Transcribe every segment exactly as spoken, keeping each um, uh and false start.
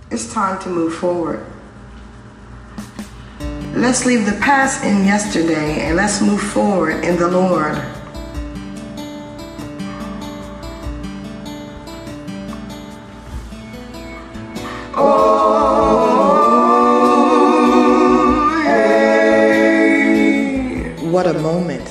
It's time to move forward. Let's leave the past in yesterday and let's move forward in the Lord. Oh, hey. What a moment.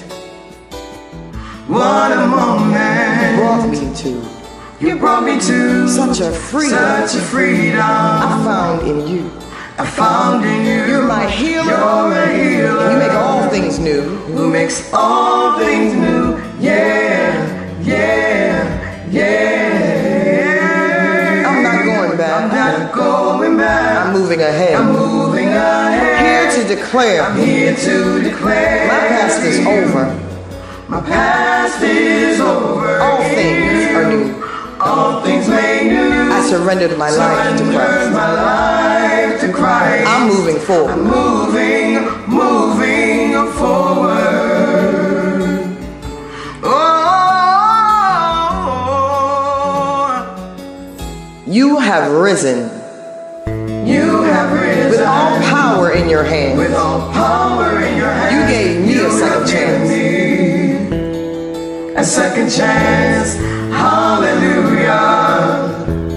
What a moment. Brought me to. You brought me to such a freedom. Such a freedom. I found in you. I found in you. You're my healer. You're a healer. You make all things new. Who makes all things new. Yeah, yeah, yeah. I'm not going back. I'm not going back. I'm moving ahead. I'm moving ahead. Here to declare. I'm here to declare. My past is over. My past is over. All things are new. All things made new. I surrendered my life to Christ. my life to Christ. I'm moving forward. I'm moving, moving forward. Oh, you have risen. You have risen. With all power in your hand. With all power in your hand. You gave me you a second chance. Me a second chance. Hallelujah.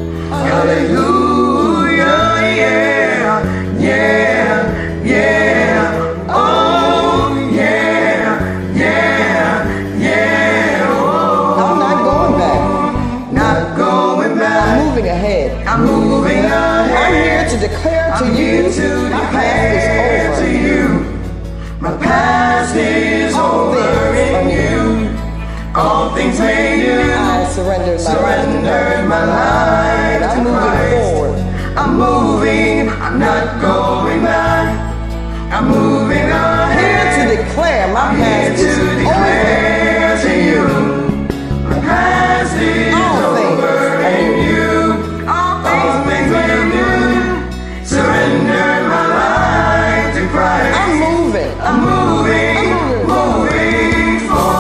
Hallelujah. Yeah. Yeah. Yeah. Oh, yeah. Yeah. Yeah. Oh. I'm not going back. Not going back. I'm moving ahead. I'm moving ahead. I'm here to declare to I'm you. Here to my declare past is over. To you. My past is all over in you. All things made new. I surrendered my surrendered my life I'm to moving Christ. forward. I'm moving. I'm not going back. I'm moving ahead. Here to declare my I'm past here is to over. declare to you. My past is all over in you. All things made new. Surrendered my life to Christ. I'm moving. I'm moving. I'm moving. Moving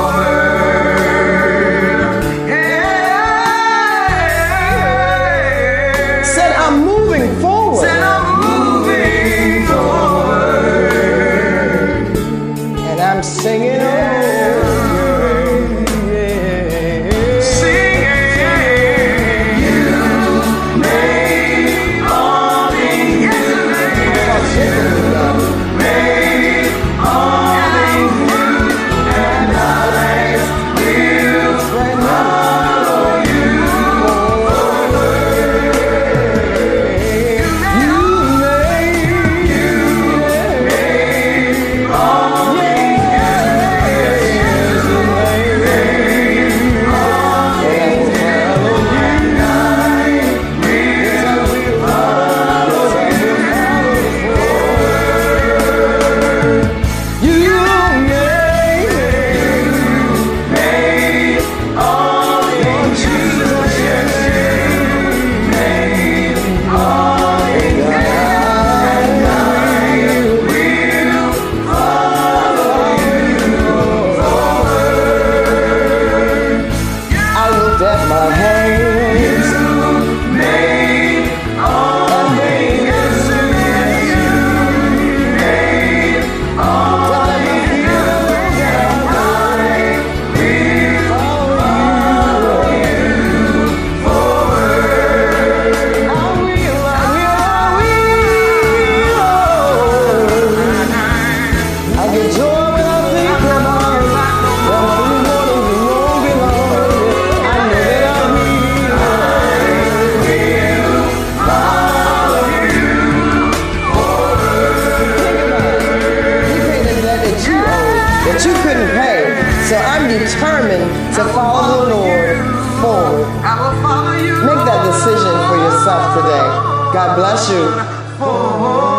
forward. Yeah. Said I'm moving forward. Said I'm moving forward. And I'm singing. Oh, determined to follow the Lord forward. Make that decision for yourself today. God bless you.